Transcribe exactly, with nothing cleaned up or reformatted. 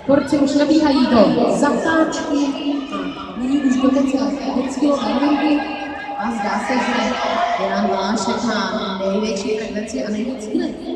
Borci už nabíhají do zatáčky a nyní už dokonce do cílové rovinky a zdá se, že Jan Vlášek má největší frekvenci a nejvíc síly.